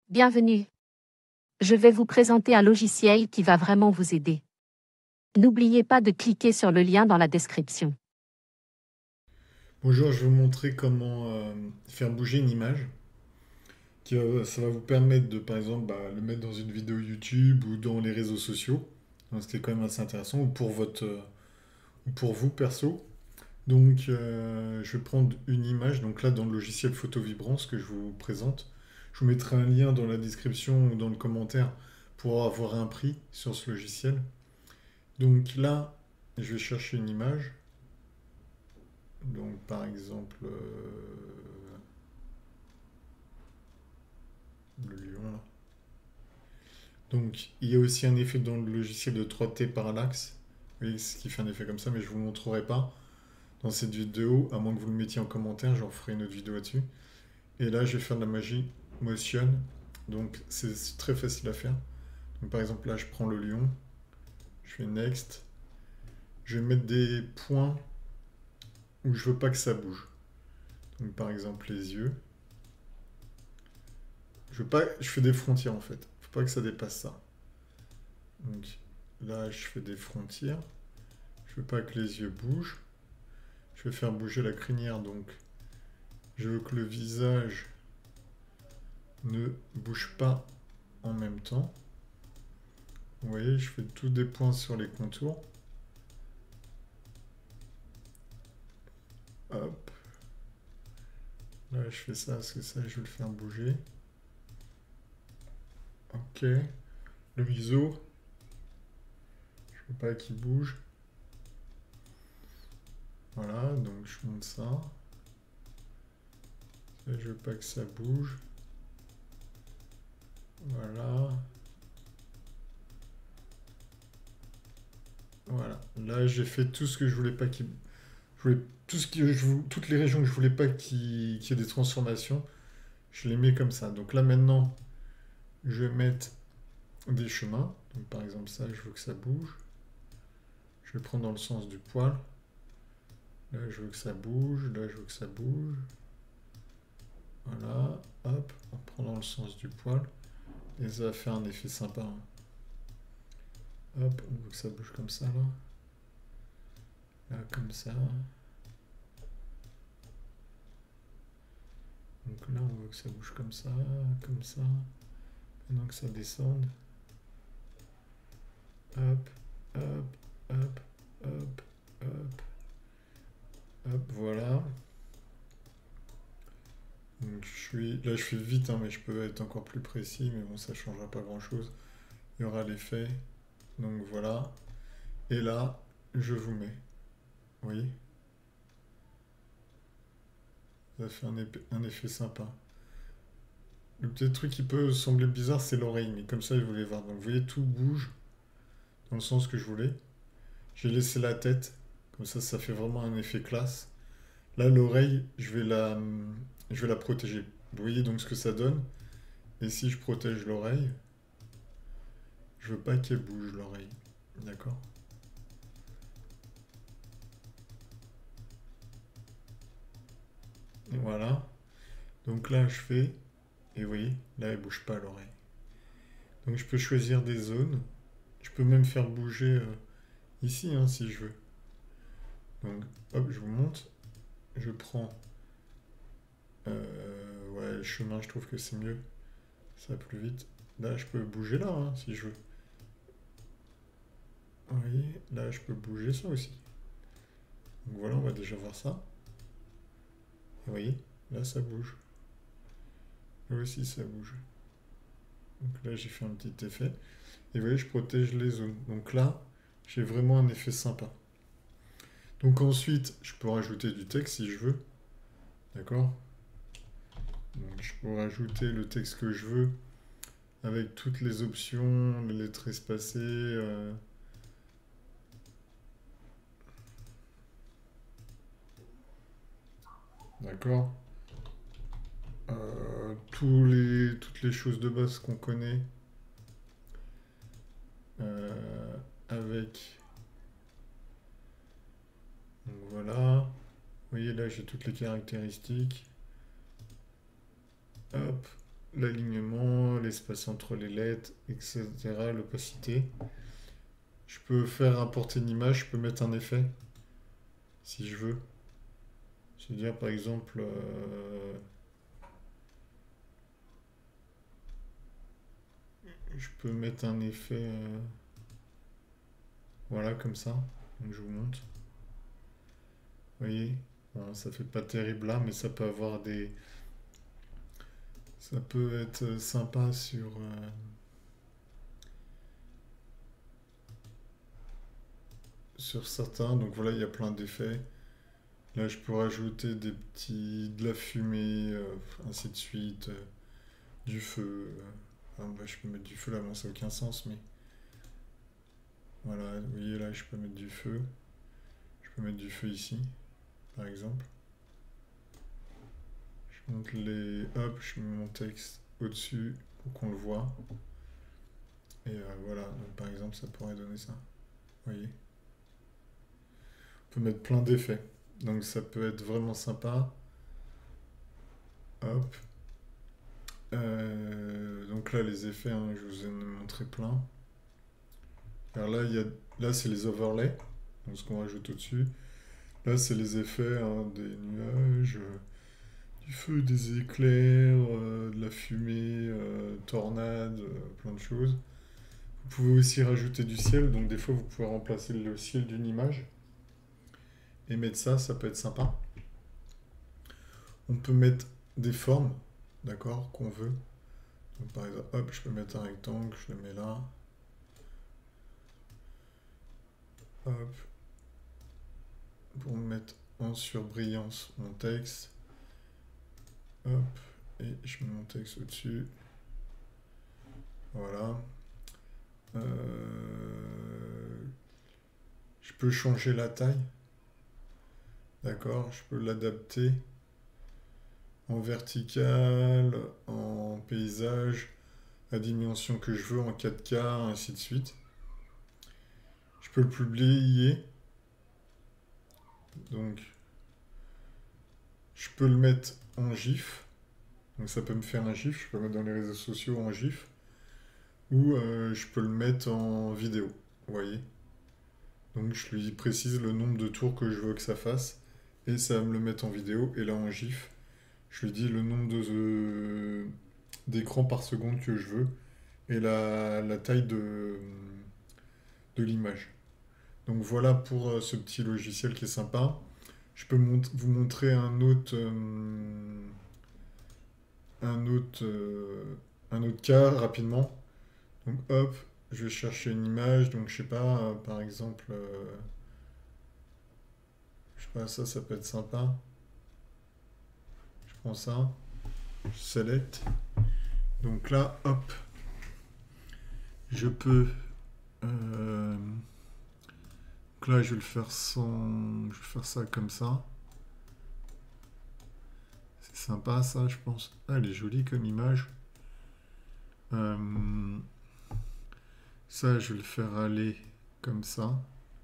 Bienvenue. Je vais vous présenter un logiciel qui va vraiment vous aider. N'oubliez pas de cliquer sur le lien dans la description. Bonjour, je vais vous montrer comment faire bouger une image. Ça va vous permettre de, par exemple, le mettre dans une vidéo YouTube ou dans les réseaux sociaux. Donc, ce qui est quand même assez intéressant, ou pour ou pour vous perso. Donc, je vais prendre une image. Donc là, dans le logiciel Photo Vibrance que je vous présente, je vous mettrai un lien dans la description ou dans le commentaire pour avoir un prix sur ce logiciel. Donc là, je vais chercher une image. Donc, par exemple, le lion là. Donc, il y a aussi un effet dans le logiciel de 3T Parallax. Oui, ce qui fait un effet comme ça, mais je ne vous montrerai pas dans cette vidéo, à moins que vous le mettiez en commentaire, j'en ferai une autre vidéo là-dessus. Et là, je vais faire de la magie motion. Donc, c'est très facile à faire. Donc, par exemple, là, je prends le lion, je fais next. Je vais mettre des points où je veux pas que ça bouge. Donc, par exemple, les yeux. Je veux pas, je fais des frontières en fait. Faut pas que ça dépasse ça. Donc, là, je fais des frontières. Je veux pas que les yeux bougent. Je vais faire bouger la crinière, donc je veux que le visage ne bouge pas en même temps. Vous voyez, je fais tous des points sur les contours. Hop. Là, je fais ça parce que ça, je vais le faire bouger. Ok. Le museau, je veux pas qu'il bouge. Voilà, donc je monte ça. Ça, je veux pas que ça bouge. Voilà. Voilà. Là, j'ai fait tout ce que je voulais pas qu'il... Je voulais... Toutes les régions que je voulais pas qu'il y ait des transformations, je les mets comme ça. Donc là, maintenant, je vais mettre des chemins. Donc par exemple ça, je veux que ça bouge. Je vais prendre dans le sens du poil. Là, je veux que ça bouge. Là, je veux que ça bouge. Voilà. Hop, on prend dans le sens du poil. Et ça va faire un effet sympa, hein. Hop, on veut que ça bouge comme ça, là. Là, comme ça. Donc là, on veut que ça bouge comme ça, comme ça. Maintenant que ça descende. Hop, hop, hop, hop, hop, hop, voilà. Donc là je fais vite, hein, mais je peux être encore plus précis, mais bon ça ne changera pas grand chose. Il y aura l'effet. Donc voilà. Et là, je vous mets. Vous voyez? Ça fait un effet sympa. Le petit truc qui peut sembler bizarre, c'est l'oreille, mais comme ça je voulais voir. Donc vous voyez, tout bouge dans le sens que je voulais. J'ai laissé la tête, comme ça fait vraiment un effet classe. Là, l'oreille, je vais la protéger. Vous voyez donc ce que ça donne. Et si je protège l'oreille, je veux pas qu'elle bouge l'oreille. D'accord? Voilà. Donc là, je fais, et vous voyez, là, elle bouge pas l'oreille. Donc je peux choisir des zones. Je peux même faire bouger ici, hein, si je veux. Donc, hop, je vous montre. Je prends, ouais, le chemin, je trouve que c'est mieux. Ça va plus vite. Là, je peux bouger là, hein, si je veux. Vous voyez, là, je peux bouger ça aussi. Donc voilà, on va déjà voir ça. Et vous voyez, là, ça bouge. Là aussi, ça bouge. Donc là, j'ai fait un petit effet. Et vous voyez, je protège les zones. Donc là, j'ai vraiment un effet sympa. Donc ensuite, je peux rajouter du texte si je veux. D'accord? Donc je peux rajouter le texte que je veux avec toutes les options, les lettres espacées. D'accord? Toutes les choses de base qu'on connaît avec. Donc voilà. Vous voyez là, j'ai toutes les caractéristiques. Hop. l'alignement, l'espace entre les lettres, etc. L'opacité. Je peux faire importer une image, je peux mettre un effet, si je veux. C'est-à-dire, par exemple, je peux mettre un effet, voilà, comme ça. Donc je vous montre. Vous voyez, bon, ça fait pas terrible là, mais ça peut avoir des... Ça peut être sympa sur certains. Donc voilà, il y a plein d'effets. Là, je peux rajouter des petits... de la fumée, ainsi de suite, du feu. Enfin, bah, je peux mettre du feu là, bon, ça n'a aucun sens, mais... Voilà, vous voyez là, je peux mettre du feu. Je peux mettre du feu ici, par exemple. Je monte les... Hop, je mets mon texte au-dessus pour qu'on le voit. Et voilà, donc par exemple, ça pourrait donner ça. Vous voyez? On peut mettre plein d'effets. Donc ça peut être vraiment sympa. Hop. Donc là, les effets, hein, je vous ai montré plein. Alors là, là c'est les overlays, donc ce qu'on rajoute au-dessus. Là, c'est les effets, hein, des nuages, du feu, des éclairs, de la fumée, tornade, plein de choses. Vous pouvez aussi rajouter du ciel, donc des fois, vous pouvez remplacer le ciel d'une image. Et mettre ça, ça peut être sympa. On peut mettre des formes, d'accord, qu'on veut. Donc, par exemple, hop, je peux mettre un rectangle, je le mets là. Hop. Pour mettre en surbrillance mon texte. Hop. Et je mets mon texte au-dessus. Voilà. Je peux changer la taille. D'accord, je peux l'adapter en vertical, en paysage, à dimension que je veux, en 4K, ainsi de suite. Je peux le publier. Donc, je peux le mettre en GIF. Donc, ça peut me faire un GIF. Je peux le mettre dans les réseaux sociaux en GIF. Ou je peux le mettre en vidéo. Vous voyez? Donc, je lui précise le nombre de tours que je veux que ça fasse. Et ça va me le mettre en vidéo. Et là, en GIF, je lui dis le nombre d'écrans par seconde que je veux. Et la taille de l'image. Donc voilà pour ce petit logiciel qui est sympa. Je peux vous montrer un autre, un autre cas rapidement. Donc hop, je vais chercher une image. Donc je sais pas, par exemple, je sais pas, ça peut être sympa. Je prends ça, je select. Donc là, hop, je peux. Donc là, je vais le faire sans. Je vais faire ça comme ça. C'est sympa ça, je pense. Ah, elle est jolie comme image. Ça, je vais le faire aller comme ça.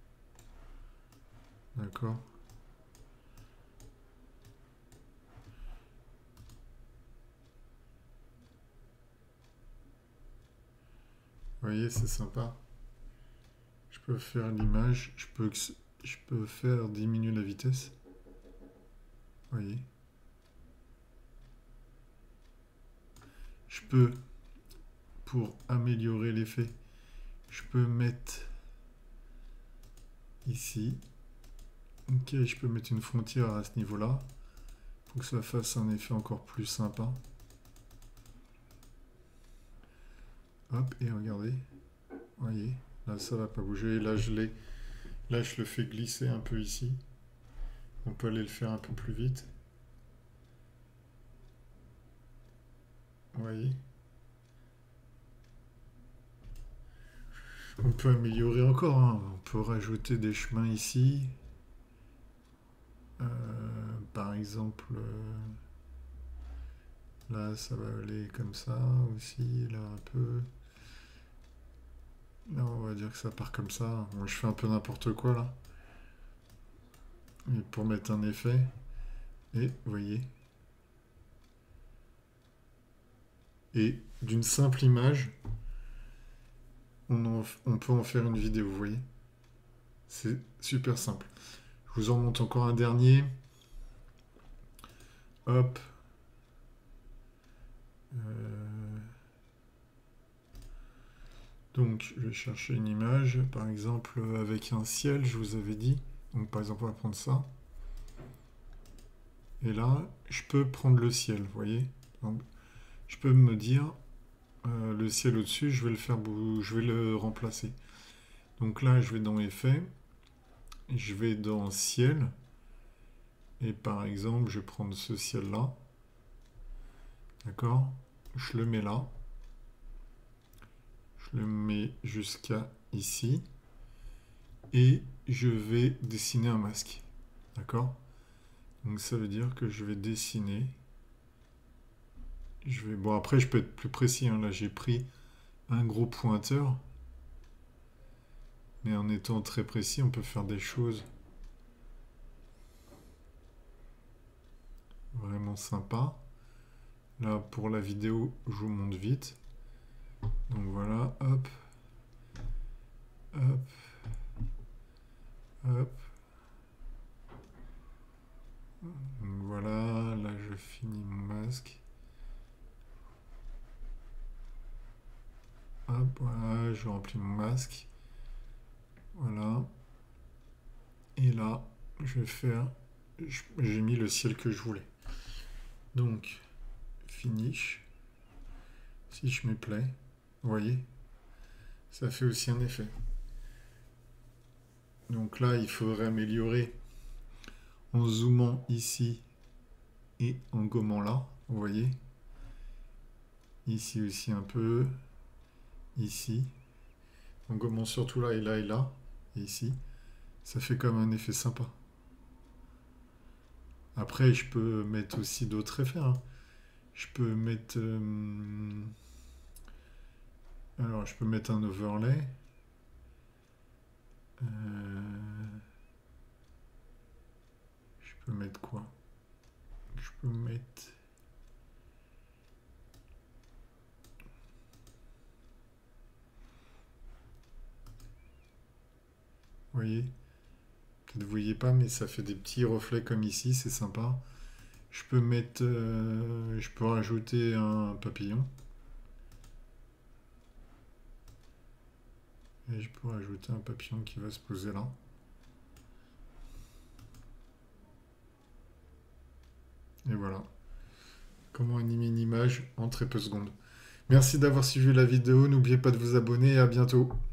D'accord. Vous voyez, c'est sympa. Je peux faire l'image. Je peux faire diminuer la vitesse. Vous voyez. Je peux, pour améliorer l'effet, je peux mettre ici. Ok, je peux mettre une frontière à ce niveau-là pour que ça fasse un effet encore plus sympa. Hop, et regardez. Vous voyez, là ça va pas bouger. Là je le fais glisser un peu ici. On peut aller le faire un peu plus vite. Vous voyez. On peut améliorer encore, hein. On peut rajouter des chemins ici. Par exemple, là ça va aller comme ça aussi, là un peu. Là on va dire que ça part comme ça. Bon, je fais un peu n'importe quoi là. Mais pour mettre un effet. Et vous voyez. Et d'une simple image, on peut en faire une vidéo, vous voyez. C'est super simple. Je vous en montre encore un dernier. Hop. Donc, je vais chercher une image, par exemple, avec un ciel, je vous avais dit. Donc, par exemple, on va prendre ça. Et là, je peux prendre le ciel, vous voyez. Donc, je peux me dire, le ciel au-dessus, je vais le faire, je vais le remplacer. Donc là, je vais dans Effets, je vais dans Ciel, et par exemple, je vais prendre ce ciel-là. D'accord? Je le mets là. Je le mets jusqu'à ici. Et je vais dessiner un masque. D'accord? Donc ça veut dire que je vais dessiner. Bon, après, je peux être plus précis, hein. Là, j'ai pris un gros pointeur. Mais en étant très précis, on peut faire des choses vraiment sympas. Là, pour la vidéo, je vous montre vite. Donc voilà, hop, hop, hop. Donc voilà, là je finis mon masque. Hop, voilà, je remplis mon masque. Voilà. Et là, je vais faire... J'ai mis le ciel que je voulais. Donc, finish. Si je mets play, vous voyez, ça fait aussi un effet. Donc là, il faudrait améliorer en zoomant ici et en gommant là, vous voyez. Ici aussi un peu. Ici. En gommant surtout là et là et là. Et ici. Ça fait comme un effet sympa. Après, je peux mettre aussi d'autres effets, hein. Je peux mettre... alors, je peux mettre un overlay. Je peux mettre quoi? Je peux mettre... Vous voyez? Peut-être vous voyez pas, mais ça fait des petits reflets comme ici, c'est sympa. Je peux mettre... je peux rajouter un papillon. Et je peux rajouter un papillon qui va se poser là. Et voilà. Comment animer une image en très peu de secondes. Merci d'avoir suivi la vidéo. N'oubliez pas de vous abonner et à bientôt.